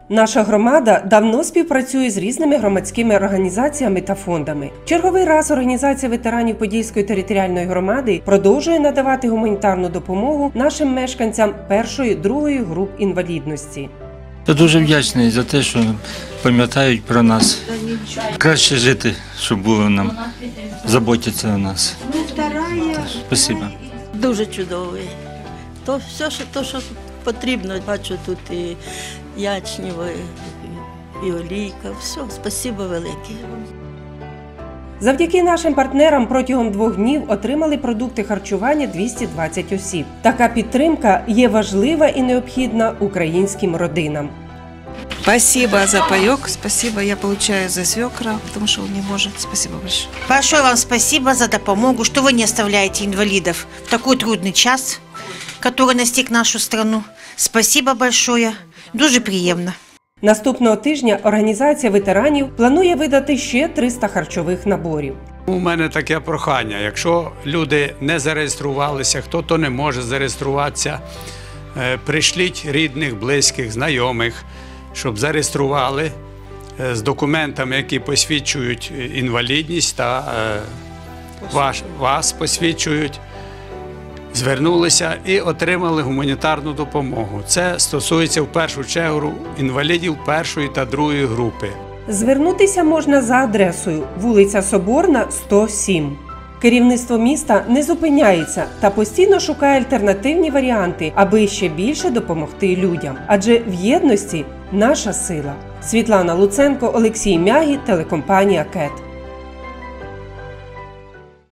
Наша громада давно співпрацює з різними громадськими організаціями та фондами. Черговий раз Організація ветеранів Подільської територіальної громади продовжує надавати гуманітарну допомогу нашим мешканцям першої, другої груп інвалідності. Я дуже вдячний за те, що пам'ятають про нас. Краще жити, щоб було нам, заботяться о нас. Спасибо. Дуже чудовий. То все, що потрібно. Бачу тут і ячнєво, і олійка. Все, спасибо велике. Завдяки нашим партнерам протягом 2 днів отримали продукти харчування 220 осіб. Така підтримка є важлива і необхідна українським родинам. Спасибо за паёк, спасибо, я получаю за свекра, потому что он не может. Спасибо большое. Большое вам спасибо за допомогу, что вы не оставляете инвалидов в такой трудный час, который настиг нашу страну. Спасибо большое, дуже приємно. Наступного тижня Організація ветеранів планує видати ще 300 харчових наборів. У мене таке прохання, якщо люди не зареєструвалися, хто не може зареєструватися, прийшліть рідних, близьких, знайомих, щоб зареєстрували з документами, які посвідчують інвалідність та вас посвідчують, звернулися і отримали гуманітарну допомогу. Це стосується в першу чергу інвалідів першої та другої групи. Звернутися можна за адресою вулиця Соборна, 107. Керівництво міста не зупиняється та постійно шукає альтернативні варіанти, аби ще більше допомогти людям. Адже в єдності наша сила. Світлана Луценко, Олексій Мягі, телекомпанія КЕТ.